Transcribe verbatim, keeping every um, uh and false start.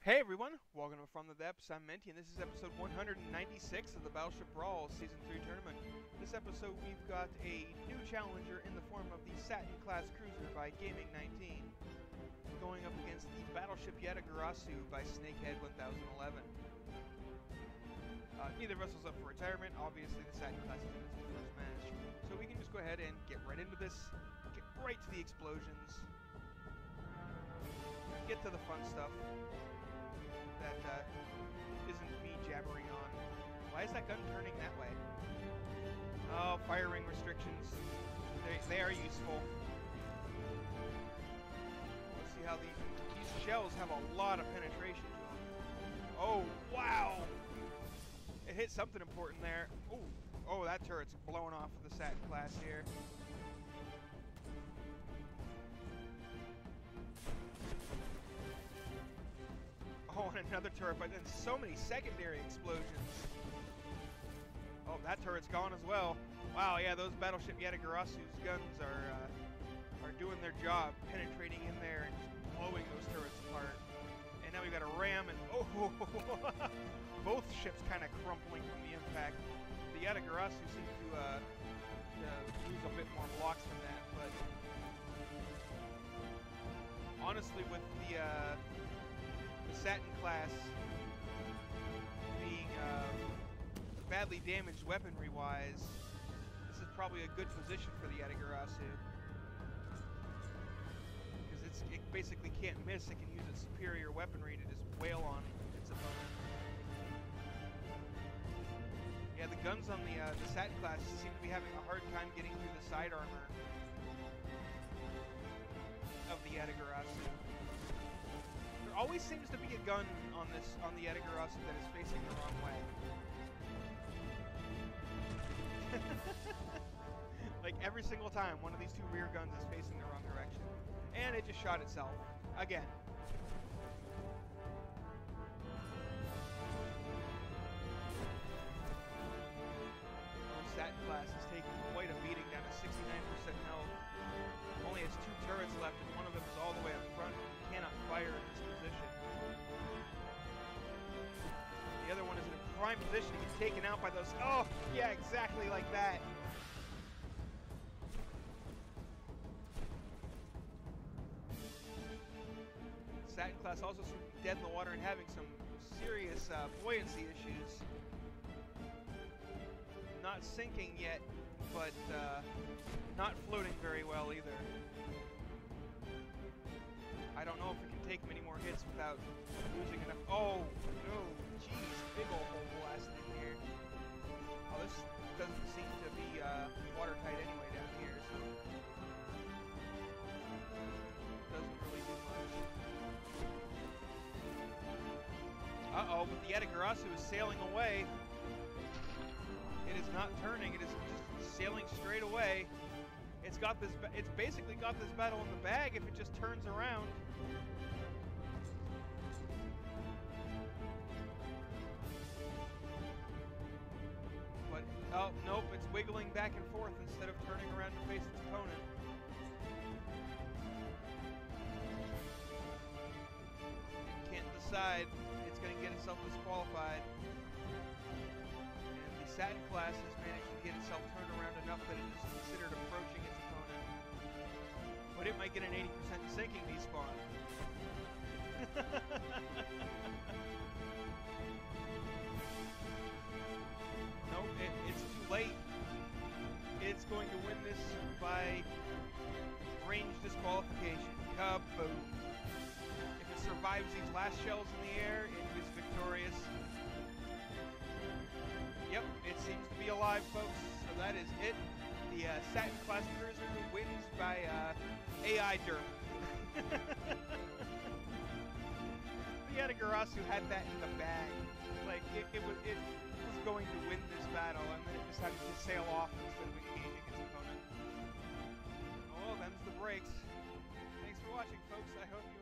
Hey everyone, welcome to From the Depths. I'm Menti, and this is episode one hundred ninety-six of the Battleship Brawl Season three tournament. This episode we've got a new challenger in the form of the Saturn-class cruiser by Gaming nineteen, going up against the Battleship Yatagarasu by Snakehead one thousand eleven. Uh, neither vessel's up for retirement. Obviously the Saturn-class is in its first match, so we can just go ahead and get right into this, get right to the explosions, get to the fun stuff that uh, isn't me jabbering on. Why is that gun turning that way? Oh, firing restrictions. They, they are useful. Let's see how these, these shells have a lot of penetration to them. Oh, wow! It hit something important there. Oh, oh, that turret's blowing off of the Saturn class here. Oh, and another turret, but then so many secondary explosions. Oh, that turret's gone as well. Wow, yeah, those Battleship Yatagarasu's guns are uh, are doing their job, penetrating in there and just blowing those turrets apart. And now we've got a ram, and oh, both ships kind of crumpling from the impact. The Yatagarasu seem to, uh, to lose a bit more blocks from that, but honestly, with the uh, the Saturn class being uh, badly damaged weaponry-wise, this is probably a good position for the Yatagarasu, because it's it basically can't miss. It can use its superior weaponry to just wail on its opponent. Yeah, the guns on the uh, the Saturn class seem to be having a hard time getting through the side armor of the Yatagarasu. There always seems to be a gun on this on the Yatagarasu that is facing the wrong way. Like every single time, one of these two rear guns is facing the wrong direction, and it just shot itself again. The Saturn class is taking quite a beating, down to sixty-nine percent health. Only has two turrets left, and one of them is all the way up front. He cannot fire in this position. The other one is in a prime position to get taken out by those. Oh, yeah, exactly like that. Saturn class also seems to be dead in the water and having some serious uh, buoyancy issues. Not sinking yet, but uh, not floating very well either. I don't know if it can take many more hits without losing enough. Oh, no, jeez, big old hole blast in here. Oh, this doesn't seem to be uh, watertight anyway down here, so doesn't really do much. Uh-oh, but the Yatagarasu is sailing away. It is not turning, it is just sailing straight away. It's got this, it's basically got this battle in the bag if it just turns around. But, oh, nope, it's wiggling back and forth instead of turning around to face its opponent. It can't decide. It's going to get itself disqualified. Saturn class has managed to get itself turned around enough that it is considered approaching its opponent. But it might get an eighty percent sinking despawn. Nope, it, it's too late. It's going to win this by range disqualification. Kaboom. If it survives these last shells in the air, it is victorious. Yep, it seems to be alive, folks, so that is it. The uh, Saturn class cruiser wins by uh, A I derp. The Yatagarasu had that in the bag. Like, it, it, was, it was going to win this battle, and then it decided to sail off instead of engaging its opponent. Oh, them's the breaks. Thanks for watching, folks. I hope you